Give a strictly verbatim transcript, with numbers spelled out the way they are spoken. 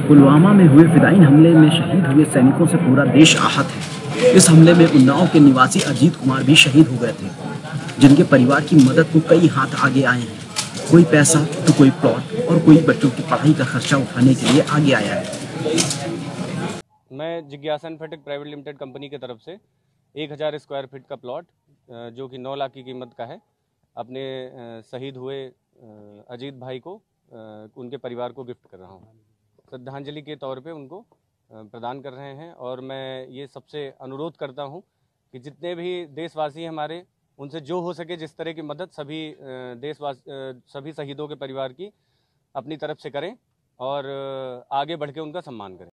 पुलवामा में हुए फिदायीन हमले में शहीद हुए सैनिकों से पूरा देश आहत है। इस हमले में उन्नाव के निवासी अजीत कुमार भी शहीद हो गए थे, जिनके परिवार की मदद को कई हाथ आगे आए हैं। कोई पैसा तो कोई प्लॉट और कोई बच्चों की पढ़ाई का खर्चा उठाने के लिए आगे आया है। मैं जिज्ञासा इन्फोटेक प्राइवेट लिमिटेड कंपनी की तरफ से एक हज़ार स्क्वायर फीट का प्लॉट जो कि नौ लाख की कीमत का है, अपने शहीद हुए अजीत भाई को उनके परिवार को गिफ्ट कर रहा हूँ। श्रद्धांजलि के तौर पे उनको प्रदान कर रहे हैं। और मैं ये सबसे अनुरोध करता हूँ कि जितने भी देशवासी हमारे, उनसे जो हो सके जिस तरह की मदद सभी देशवासी सभी शहीदों के परिवार की अपनी तरफ से करें और आगे बढ़ के उनका सम्मान करें।